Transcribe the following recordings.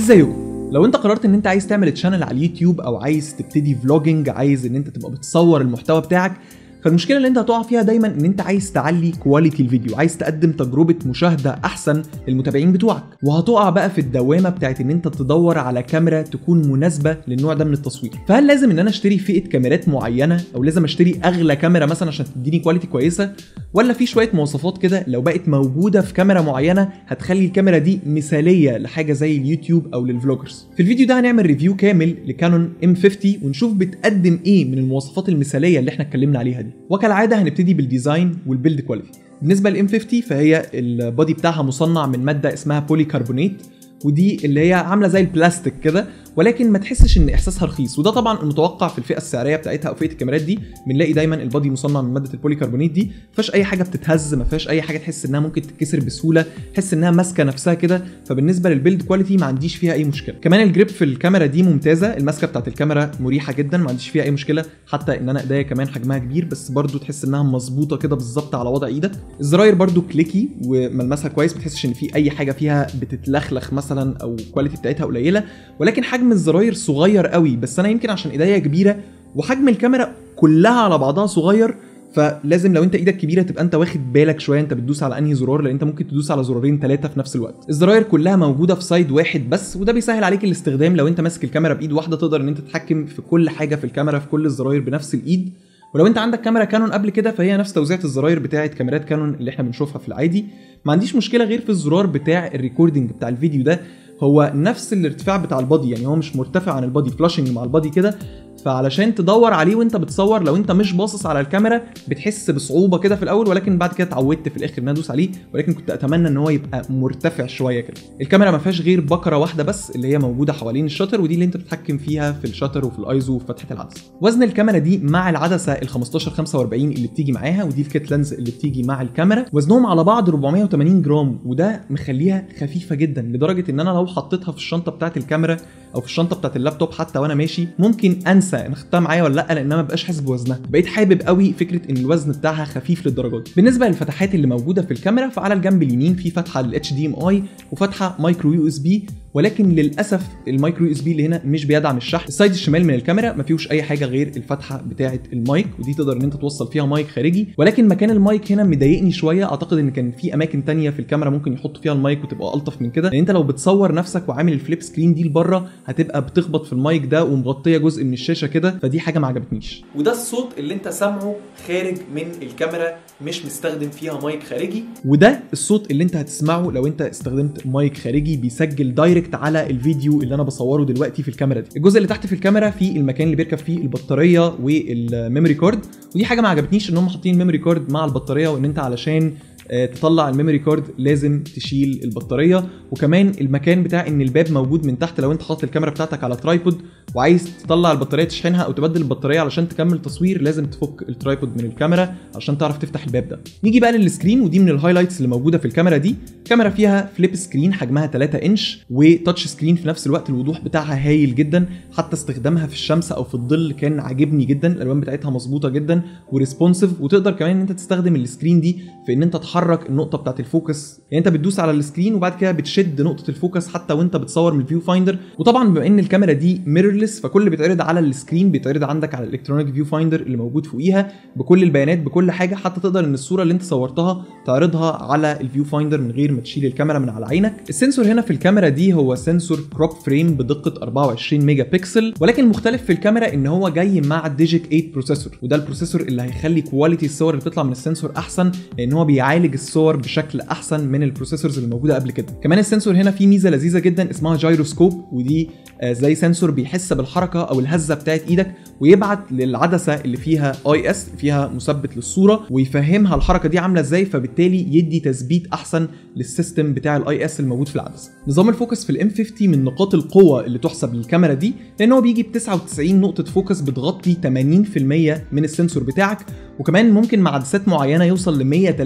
ازيكم؟ لو انت قررت ان انت عايز تعمل تشانل على اليوتيوب او عايز تبتدي فلوجينج، عايز ان انت تبقى بتصور المحتوى بتاعك، فالمشكله اللي انت هتقع فيها دايما ان انت عايز تعلي كواليتي الفيديو، عايز تقدم تجربه مشاهده احسن للمتابعين بتوعك، وهتقع بقى في الدوامه بتاعت ان انت تدور على كاميرا تكون مناسبه للنوع ده من التصوير. فهل لازم ان انا اشتري فئه كاميرات معينه، او لازم اشتري اغلى كاميرا مثلا عشان تديني كواليتي كويسه، ولا في شويه مواصفات كده لو بقت موجوده في كاميرا معينه هتخلي الكاميرا دي مثاليه لحاجه زي اليوتيوب او للفلوجرز؟ في الفيديو ده هنعمل ريفيو كامل لكانون M50 ونشوف بتقدم ايه من المواصفات المثاليه اللي احنا اتكلمنا عليها دي. وكالعاده هنبتدي بالديزاين والبيلد كواليتي. بالنسبه للM 50 فهي البادي بتاعها مصنع من ماده اسمها بولي كربونات، ودي اللي هي عامله زي البلاستيك كده، ولكن ما تحسش ان احساسها رخيص، وده طبعا المتوقع في الفئه السعريه بتاعتها او فئه الكاميرات دي. بنلاقي دايما البادي مصنع من ماده البولي كربونات دي، ما فيهاش اي حاجه بتتهز، ما فيهاش اي حاجه تحس انها ممكن تتكسر بسهوله، تحس انها ماسكه نفسها كده. فبالنسبه للبيلد كواليتي ما عنديش فيها اي مشكله. كمان الجريب في الكاميرا دي ممتازه، الماسكه بتاعت الكاميرا مريحه جدا، ما عنديش فيها اي مشكله، حتى ان انا ايديا كمان حجمها كبير بس برضو تحس انها مظبوطه كده بالظبط على وضع ايدك. الزراير برضو كليكي وملمسها كويس، ما تحسش ان في اي حاجه فيها بتتلخلخ مثلا او الكواليتي بتاعتها قليله، ولكن حجم الزراير صغير قوي. بس انا يمكن عشان ايديا كبيره وحجم الكاميرا كلها على بعضها صغير، فلازم لو انت ايدك كبيره تبقى انت واخد بالك شويه انت بتدوس على انهي زرار، لان انت ممكن تدوس على زرارين ثلاثه في نفس الوقت. الزراير كلها موجوده في سايد واحد بس، وده بيسهل عليك الاستخدام. لو انت ماسك الكاميرا بايد واحده تقدر ان انت تتحكم في كل حاجه في الكاميرا، في كل الزراير بنفس الايد. ولو انت عندك كاميرا كانون قبل كده فهي نفس توزيعه الزراير بتاعه كاميرات كانون اللي احنا بنشوفها في العادي. ما عنديش مشكله غير في الزرار بتاع الريكوردنج بتاع الفيديو ده، هو نفس الارتفاع بتاع البادي، يعني هو مش مرتفع عن البادي، فلاشنج مع البادي كده، فعلشان تدور عليه وانت بتصور لو انت مش باصص على الكاميرا بتحس بصعوبه كده في الاول، ولكن بعد كده اتعودت في الاخر ان انا ادوس عليه، ولكن كنت اتمنى ان هو يبقى مرتفع شويه كده. الكاميرا ما فيهاش غير بكره واحده بس اللي هي موجوده حوالين الشاتر، ودي اللي انت بتتحكم فيها في الشاتر وفي الايزو وفي فتحه العدسه. وزن الكاميرا دي مع العدسه ال 1545 اللي بتيجي معاها، ودي الكيت لينز اللي بتيجي مع الكاميرا، وزنهم على بعض 480 جرام، وده مخليها خفيفه جدا لدرجه ان انا لو حطيتها في الشنطه بتاعه الكاميرا او في الشنطه بتاعه اللابتوب حتى وانا ماشي ممكن انسى انا خدتها معايا ولا لا، لان انا ما بقاش حاسس بوزنها. بقيت حابب قوي فكره ان الوزن بتاعها خفيف للدرجه دي. بالنسبه للفتحات اللي موجوده في الكاميرا، فعلى الجنب اليمين في فتحه لل HDMI وفتحه مايكرو USB، ولكن للاسف المايكرو USB اللي هنا مش بيدعم الشحن. السايد الشمال من الكاميرا ما فيهوش اي حاجه غير الفتحه بتاعه المايك، ودي تقدر ان انت توصل فيها مايك خارجي، ولكن مكان المايك هنا مضايقني شويه. اعتقد ان كان في اماكن تانية في الكاميرا ممكن يحطوا فيها المايك وتبقى الطف من كده، لان انت لو بتصور نفسك وعامل الفليب سكرين دي لبره هتبقى بتخبط في المايك ده ومغطيه جزء من الشاشه كده، فدي حاجه ما عجبتنيش. وده الصوت اللي انت سامعه خارج من الكاميرا، مش مستخدم فيها مايك خارجي، وده الصوت اللي انت هتسمعه لو انت استخدمت مايك خارجي بيسجل دايركت على الفيديو اللي انا بصوره دلوقتي في الكاميرا دي. الجزء اللي تحت في الكاميرا فيه المكان اللي بيركب فيه البطاريه والميموري كارد، ودي حاجه ما عجبتنيش ان هم حاطين الميموري كارد مع البطاريه، وان انت علشان تطلع الميموري كارد لازم تشيل البطاريه. وكمان المكان بتاع ان الباب موجود من تحت، لو انت حاطط الكاميرا بتاعتك على ترايبود وعايز تطلع البطاريه تشحنها او تبدل البطاريه علشان تكمل تصوير، لازم تفك الترايبود من الكاميرا علشان تعرف تفتح الباب ده. نيجي بقى للسكرين، ودي من الهايلايتس اللي موجوده في الكاميرا دي. الكاميرا فيها فليب سكرين حجمها 3 انش وتاتش سكرين في نفس الوقت، الوضوح بتاعها هايل جدا، حتى استخدامها في الشمس او في الظل كان عاجبني جدا، الالوان بتاعتها مظبوطه جدا وريسبونسيف، وتقدر كمان ان انت تستخدم السكرين دي في ان انت تحرك النقطه بتاعه الفوكس، يعني انت بتدوس على السكرين وبعد كده بتشد نقطه الفوكس حتى وانت بتصور من الفيو فايندر. وطبعا بما ان الكاميرا دي ميرورلس فكل اللي بيتعرض على السكرين بيتعرض عندك على الالكترونيك فيو فايندر اللي موجود فوقيها بكل البيانات بكل حاجه، حتى تقدر ان الصوره اللي انت صورتها تعرضها على الفيو فايندر من غير ما تشيل الكاميرا من على عينك. السنسور هنا في الكاميرا دي هو سنسور كروب فريم بدقه 24 ميجا بكسل، ولكن المختلف في الكاميرا ان هو جاي مع ديجيك 8 بروسيسور، وده البروسيسور اللي هيخلي كواليتي الصور اللي بتطلع من السنسور احسن، لان هو بيعالج الصور بشكل احسن من البروسيسورز اللي موجوده قبل كده. كمان السنسور هنا فيه ميزه لذيذه جدا اسمها جايروسكوب، ودي زي سنسور بيحس بالحركه او الهزه بتاعت ايدك ويبعت للعدسه اللي فيها IS فيها مثبت للصوره ويفهمها الحركه دي عامله ازاي، فبالتالي يدي تثبيت احسن للسيستم بتاع IS الموجود في العدسه. نظام الفوكس في الام 50 من نقاط القوه اللي تحسب للكاميرا دي، لان هو بيجي ب 99 نقطه فوكس بتغطي 80% من السنسور بتاعك، وكمان ممكن مع عدسات معينه يوصل ل 143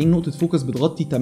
ان نقطه فوكس بتغطي 88%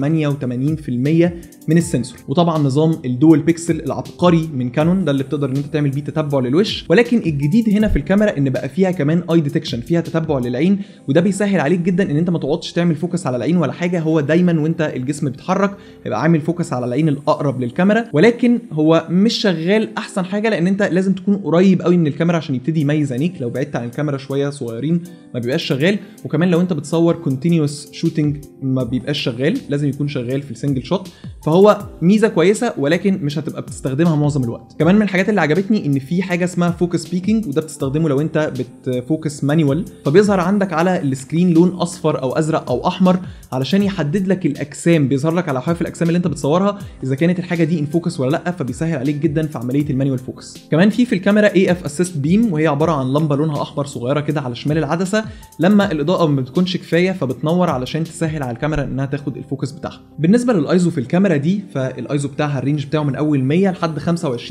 من السنسور. وطبعا نظام الدول بيكسل العبقري من كانون ده اللي بتقدر ان انت تعمل بيه تتبع للوش. ولكن الجديد هنا في الكاميرا ان بقى فيها كمان اي ديتكشن، فيها تتبع للعين، وده بيسهل عليك جدا ان انت ما تقعدش تعمل فوكس على العين ولا حاجه. هو دايما وانت الجسم بيتحرك هيبقى عامل فوكس على العين الاقرب للكاميرا، ولكن هو مش شغال احسن حاجه لان انت لازم تكون قريب قوي من الكاميرا عشان يبتدي يميز عينيك. لو بعدت عن الكاميرا شويه صغيرين ما بيبقاش شغال. وكمان لو انت بتصور كونتينيوس شوتنج ما بيبقاش شغال، لازم يكون شغال في السنجل شوت. فهو ميزه كويسه ولكن مش هتبقى بتستخدمها معظم الوقت. كمان من الحاجات اللي عجبتني ان في حاجه اسمها فوكس بيكينج، وده بتستخدمه لو انت بتفوكس مانيوال، فبيظهر عندك على السكرين لون اصفر او ازرق او احمر علشان يحدد لك الاجسام، بيظهر لك على حواف الاجسام اللي انت بتصورها اذا كانت الحاجه دي ان فوكس ولا لا، فبيسهل عليك جدا في عمليه المانيوال فوكس. كمان في الكاميرا اي اف اسيست بيم، وهي عباره عن لمبه لونها احمر صغيره كده على شمال العدسه، لما الاضاءه ما بتكونش كفايه فبتنور علشان تسهل على الكاميرا انها تاخد الفوكس بتاعها. بالنسبه للايزو في الكاميرا دي، فالايزو بتاعها الرينج بتاعه من اول 100 لحد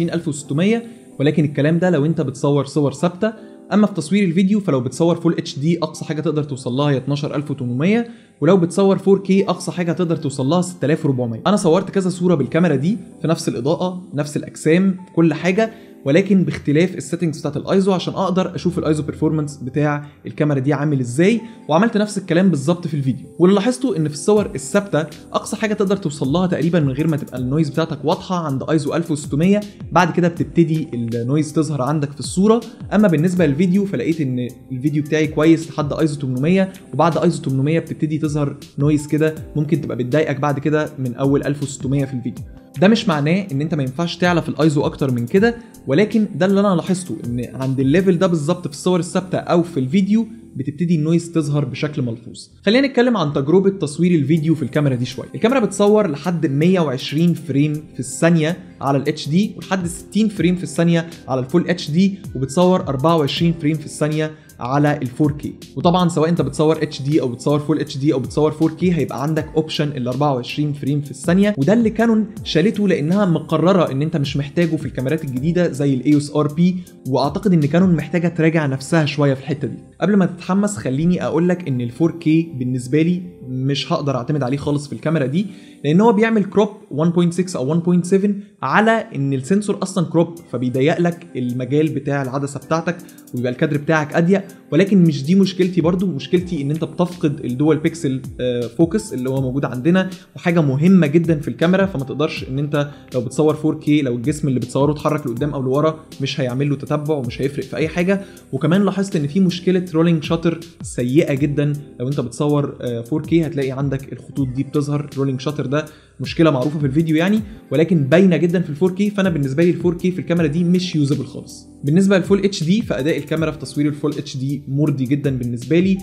25600، ولكن الكلام ده لو انت بتصور صور ثابته. اما في تصوير الفيديو فلو بتصور فول اتش دي اقصى حاجه تقدر توصل لها هي 12800، ولو بتصور 4K اقصى حاجه تقدر توصل لها 6400. انا صورت كذا صوره بالكاميرا دي في نفس الاضاءه نفس الاجسام كل حاجه، ولكن باختلاف السيتنجز بتاعت الايزو عشان اقدر اشوف الايزو بيرفورمانس بتاع الكاميرا دي عامل ازاي. وعملت نفس الكلام بالظبط في الفيديو. واللي لاحظته ان في الصور الثابته اقصى حاجه تقدر توصل لها تقريبا من غير ما تبقى النويز بتاعتك واضحه عند ايزو 1600، بعد كده بتبتدي النويز تظهر عندك في الصوره. اما بالنسبه للفيديو فلقيت ان الفيديو بتاعي كويس لحد ايزو 800، وبعد ايزو 800 بتبتدي تظهر نويز كده ممكن تبقى بتضايقك بعد كده من اول 1600 في الفيديو. ده مش معناه ان انت ما ينفعش تعلى في الايزو اكتر من كده، ولكن ده اللي انا لاحظته ان عند الليفل ده بالظبط في الصور الثابته او في الفيديو بتبتدي النويز تظهر بشكل ملحوظ. خلينا نتكلم عن تجربه تصوير الفيديو في الكاميرا دي شويه. الكاميرا بتصور لحد 120 فريم في الثانيه على الاتش دي، ولحد 60 فريم في الثانيه على الفول اتش دي، وبتصور 24 فريم في الثانيه على ال 4K. وطبعا سواء انت بتصور اتش دي او بتصور فول اتش دي او بتصور 4K هيبقى عندك اوبشن ال 24 فريم في الثانيه، وده اللي كانون شالته لانها مقرره ان انت مش محتاجه في الكاميرات الجديده زي الايوس ار بي. واعتقد ان كانون محتاجه تراجع نفسها شويه في الحته دي. قبل ما تتحمس خليني اقول لك ان ال 4K بالنسبه لي مش هقدر اعتمد عليه خالص في الكاميرا دي، لان هو بيعمل كروب 1.6 او 1.7 على ان السنسور اصلا كروب، فبيضيق لك المجال بتاع العدسه بتاعتك ويبقى الكادر بتاعك اضيق. ولكن مش دي مشكلتي، برضو مشكلتي ان انت بتفقد الدول بيكسل فوكس اللي هو موجود عندنا، وحاجه مهمه جدا في الكاميرا. فما تقدرش ان انت لو بتصور 4K لو الجسم اللي بتصوره اتحرك لقدام او لورا مش هيعمل له تتبع ومش هيفرق في اي حاجه. وكمان لاحظت ان في مشكله رولينج شاتر سيئه جدا. لو انت بتصور 4K هتلاقي عندك الخطوط دي بتظهر. رولينج شاتر ده مشكله معروفه في الفيديو يعني، ولكن باينه جدا في ال 4K. فانا بالنسبه لي ال 4K في الكاميرا دي مش يوزابل خالص. بالنسبه للفول اتش دي فاداء الكاميرا في تصوير الفول اتش دي مرضي جدا بالنسبه لي.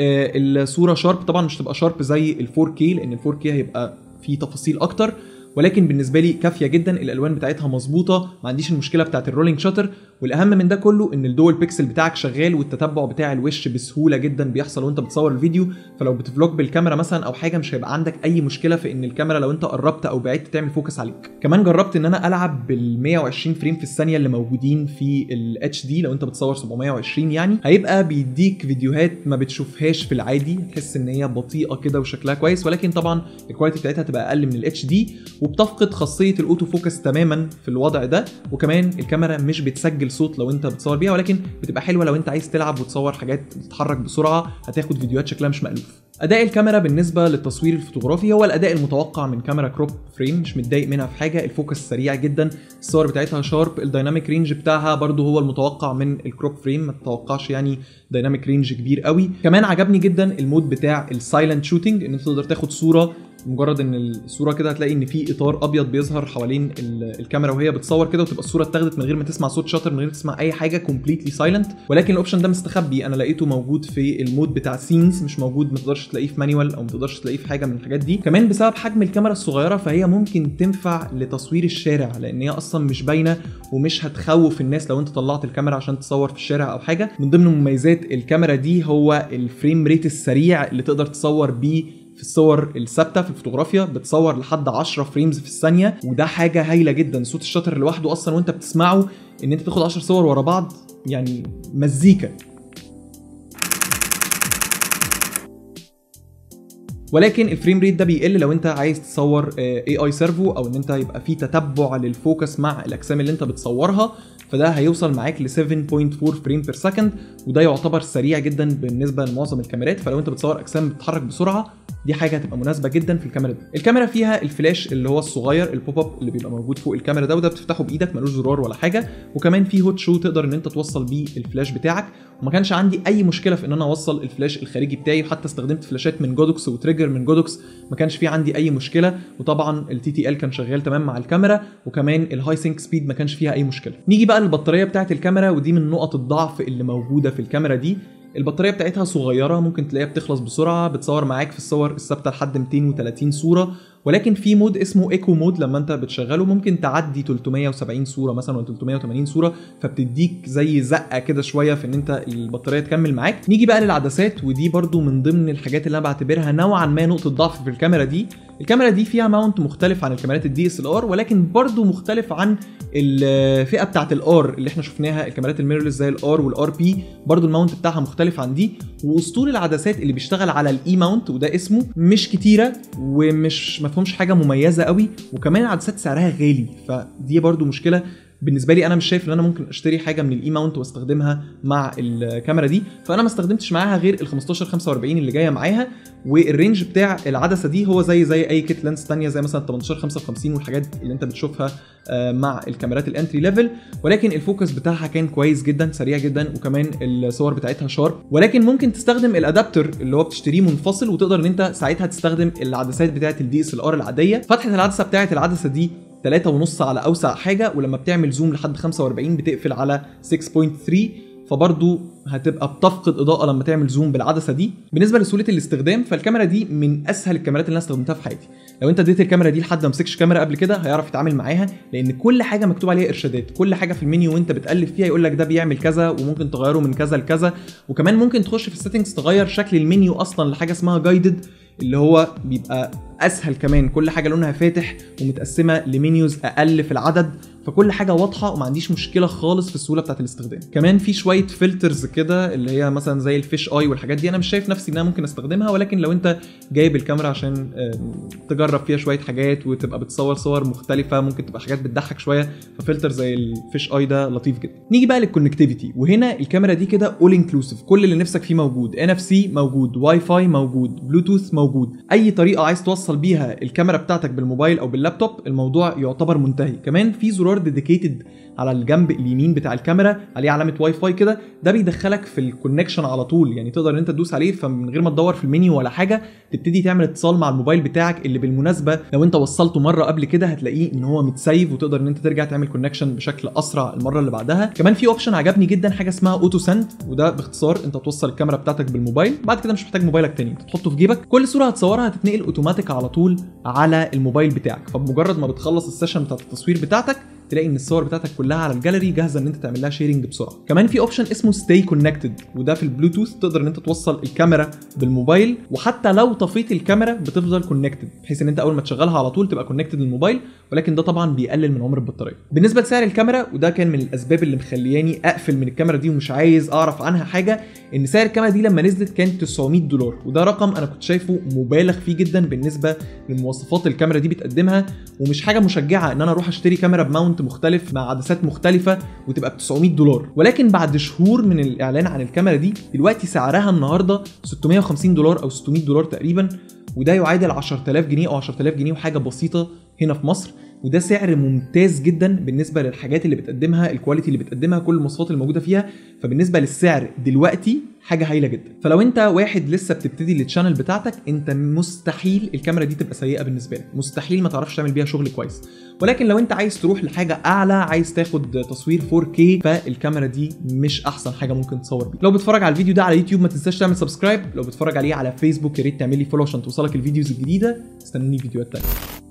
الصوره شارب، طبعا مش تبقى شارب زي ال 4K لان ال 4K هيبقى فيه تفاصيل اكتر، ولكن بالنسبه لي كافيه جدا. الالوان بتاعتها مظبوطه، ما عنديش المشكله بتاعت الرولينج شاتر. والاهم من ده كله ان الدول بيكسل بتاعك شغال، والتتبع بتاع الوش بسهوله جدا بيحصل وانت بتصور الفيديو. فلو بتفلوج بالكاميرا مثلا او حاجه مش هيبقى عندك اي مشكله في ان الكاميرا لو انت قربت او بعدت تعمل فوكس عليك. كمان جربت ان انا العب بال 120 فريم في الثانيه اللي موجودين في الاتش دي. لو انت بتصور 720 يعني هيبقى بيديك فيديوهات ما بتشوفهاش في العادي، تحس ان هي بطيئه كده وشكلها كويس، ولكن طبعا الكواليتي بتاعتها تبقى اقل من الاتش دي، وبتفقد خاصيه الاوتو فوكس تماما في الوضع ده. وكمان الكاميرا مش بتسجل صوت لو انت بتصور بيها، ولكن بتبقى حلوه لو انت عايز تلعب وتصور حاجات بتتحرك بسرعه، هتاخد فيديوهات شكلها مش مألوف. اداء الكاميرا بالنسبه للتصوير الفوتوغرافي هو الاداء المتوقع من كاميرا كروب فريم، مش متضايق منها في حاجه. الفوكس سريع جدا، الصور بتاعتها شارب، الدايناميك رينج بتاعها برده هو المتوقع من الكروب فريم، ما تتوقعش يعني دايناميك رينج كبير قوي. كمان عجبني جدا المود بتاع السايلنت شوتنج، ان انت تقدر تاخد صوره مجرد ان الصوره كده هتلاقي ان في اطار ابيض بيظهر حوالين الكاميرا وهي بتصور كده، وتبقى الصوره اتاخدت من غير ما تسمع صوت شاتر، من غير ما تسمع اي حاجه، كومبليتلي سايلنت. ولكن الاوبشن ده مستخبي، انا لقيته موجود في المود بتاع سينز، مش موجود، ما تقدرش تلاقيه في مانيوال او ما تقدرش تلاقيه في حاجه من الحاجات دي. كمان بسبب حجم الكاميرا الصغيره فهي ممكن تنفع لتصوير الشارع، لان هي اصلا مش باينه ومش هتخوف الناس لو انت طلعت الكاميرا عشان تصور في الشارع او حاجه. من ضمن مميزات الكاميرا دي هو الفريم ريت السريع اللي تقدر تصور بيه في الصور الثابته. في الفوتوغرافيا بتصور لحد 10 فريمز في الثانيه، وده حاجه هايله جدا. صوت الشاتر لوحده اصلا وانت بتسمعه، ان انت تاخد 10 صور ورا بعض يعني مزيكا. ولكن الفريم ريت ده بيقل لو انت عايز تصور اي اي سيرفو، او ان انت يبقى في تتبع للفوكس مع الاجسام اللي انت بتصورها، فده هيوصل معاك ل 7.4 فريم بير سكند، وده يعتبر سريع جدا بالنسبه لمعظم الكاميرات. فلو انت بتصور اجسام بتتحرك بسرعه دي حاجه هتبقى مناسبه جدا في الكاميرا دي. الكاميرا فيها الفلاش اللي هو الصغير البوب اب اللي بيبقى موجود فوق الكاميرا ده، وده بتفتحه بايدك ملوش زرار ولا حاجه، وكمان في هوت شو تقدر ان انت توصل بيه الفلاش بتاعك. وما كانش عندي اي مشكله في ان انا اوصل الفلاش الخارجي بتاعي، وحتى استخدمت فلاشات من جودوكس وتريجر من جودوكس ما كانش في عندي اي مشكله. وطبعا التي تي ال كان شغال تمام مع الكاميرا، وكمان الهاي سينك سبيد ما كانش فيها اي مشكله. نيجي بقى للبطاريه بتاعه الكاميرا، ودي من نقط الضعف اللي موجوده في الكاميرا دي. البطاريه بتاعتها صغيره، ممكن تلاقيها بتصور بسرعه، بتصور معاك في الصور الثابته لحد 230 صوره، ولكن في مود اسمه ايكو مود لما انت بتشغله ممكن تعدي 370 صوره مثلا ولا 380 صوره، فبتديك زي زقه كده شويه في ان انت البطاريه تكمل معاك. نيجي بقى للعدسات، ودي برضو من ضمن الحاجات اللي انا بعتبرها نوعا ما نقطه ضعف في الكاميرا دي. الكاميرا دي فيها ماونت مختلف عن الكاميرات الدي اس ال ار، ولكن برضو مختلف عن الفئه بتاعه الار اللي احنا شفناها، الكاميرات الميرورلس زي الار والار بي، برضو الماونت بتاعها مختلف عن دي. واسطول العدسات اللي بيشتغل على الاي ماونت وده اسمه مش كتيره، ومش مفهومش حاجه مميزه قوي، وكمان العدسات سعرها غالي، فدي برضو مشكله بالنسبه لي. انا مش شايف ان انا ممكن اشتري حاجه من الاي ماونت واستخدمها مع الكاميرا دي، فانا ما استخدمتش معاها غير ال 1545 اللي جايه معاها. والرينج بتاع العدسه دي هو زي اي كيت لينس ثانيه، زي مثلا 1855 والحاجات اللي انت بتشوفها مع الكاميرات الانتري ليفل. ولكن الفوكس بتاعها كان كويس جدا، سريع جدا، وكمان الصور بتاعتها شارب. ولكن ممكن تستخدم الادابتر اللي هو بتشتريه منفصل، وتقدر ان انت ساعتها تستخدم العدسات بتاعه الدي اس ال ار العاديه. فتحه العدسه بتاعه العدسه دي 3.5 على اوسع حاجه، ولما بتعمل زوم لحد 45 بتقفل على 6.3، فبرضو هتبقى بتفقد اضاءه لما تعمل زوم بالعدسه دي. بالنسبه لسهوله الاستخدام، فالكاميرا دي من اسهل الكاميرات اللي انا استخدمتها في حياتي. لو انت اديت الكاميرا دي لحد ما مسكش كاميرا قبل كده هيعرف يتعامل معاها، لان كل حاجه مكتوب عليها ارشادات، كل حاجه في المنيو وانت بتقلب فيها يقول لك ده بيعمل كذا، وممكن تغيره من كذا لكذا. وكمان ممكن تخش في السيتنجز تغير شكل المنيو اصلا لحاجه اسمها جايدد، اللي هو بيبقى اسهل. كمان كل حاجه لونها فاتح ومتقسمه لمنيوز اقل في العدد، فكل حاجه واضحه وما عنديش مشكله خالص في السهوله بتاعه الاستخدام. كمان في شويه فلترز كده اللي هي مثلا زي الفيش اي والحاجات دي، انا مش شايف نفسي ان انا ممكن استخدمها، ولكن لو انت جايب الكاميرا عشان تجرب فيها شويه حاجات وتبقى بتصور صور مختلفه، ممكن تبقى حاجات بتضحك شويه، ففلتر زي الفيش اي ده لطيف جدا. نيجي بقى للكونكتيفيتي، وهنا الكاميرا دي كده اول انكلوسيف، كل اللي نفسك فيه موجود، ان اف سي موجود، واي فاي موجود، بلوتوث موجود، اي طريقه عايز توصل بيها الكاميرا بتاعتك بالموبايل او باللابتوب الموضوع يعتبر منتهي. كمان في زرار ديديكيتد على الجنب اليمين بتاع الكاميرا عليه علامه واي فاي كده، ده بيدخلك في الكونكشن على طول، يعني تقدر ان انت تدوس عليه فمن غير ما تدور في المنيو ولا حاجه تبتدي تعمل اتصال مع الموبايل بتاعك، اللي بالمناسبه لو انت وصلته مره قبل كده هتلاقيه ان هو متسيف، وتقدر ان انت ترجع تعمل كونكشن بشكل اسرع المره اللي بعدها. كمان في اوبشن عجبني جدا حاجه اسمها اوتو سند، وده باختصار انت توصل الكاميرا بتاعتك بالموبايل، بعد كده مش محتاج موبايلك تاني، انت تحطه في جيبك، كل صوره هتصورها هتتنقل اوتوماتيك على طول على الموبايل بتاعك، فبمجرد ما بتخلص السيشن بتاعت التصوير بتاعتك تلاقي ان الصور بتاعتك كلها على الجاليري جاهزه ان انت تعمل لها شيرنج بسرعه. كمان في اوبشن اسمه ستاي كونكتد، وده في البلوتوث تقدر ان انت توصل الكاميرا بالموبايل، وحتى لو طفيت الكاميرا بتفضل كونكتد، بحيث ان انت اول ما تشغلها على طول تبقى كونكتد للموبايل، ولكن ده طبعا بيقلل من عمر البطاريه. بالنسبه لسعر الكاميرا، وده كان من الاسباب اللي مخلياني اقفل من الكاميرا دي ومش عايز اعرف عنها حاجه، ان سعر الكاميرا دي لما نزلت كان $900، وده رقم انا كنت شايفه مبالغ فيه جدا بالنسبه للمواصفات الكاميرا دي بتقدمها، ومش حاجه مشجعه ان انا اروح اشتري كاميرا بماونت مختلف مع عدسات مختلفه وتبقى ب $900. ولكن بعد شهور من الاعلان عن الكاميرا دي دلوقتي سعرها النهارده $650 او $600 تقريبا، وده يعادل 10000 جنيه او 10000 جنيه وحاجه بسيطه هنا في مصر، وده سعر ممتاز جدا بالنسبه للحاجات اللي بتقدمها، الكواليتي اللي بتقدمها، كل المواصفات اللي موجوده فيها، فبالنسبه للسعر دلوقتي حاجه هايله جدا. فلو انت واحد لسه بتبتدي التشانل بتاعتك، انت مستحيل الكاميرا دي تبقى سيئه بالنسبه لك، مستحيل ما تعرفش تعمل بيها شغل كويس. ولكن لو انت عايز تروح لحاجه اعلى، عايز تاخد تصوير 4K، فالكاميرا دي مش احسن حاجه ممكن تصور بيها. لو بتتفرج على الفيديو ده على يوتيوب ما تنساش تعمل سبسكرايب، لو بتتفرج عليه على فيسبوك يا ريت تعمل لي فولو عشان توصلك الفيديوز الجديده. استنوني فيديوهات تانيه.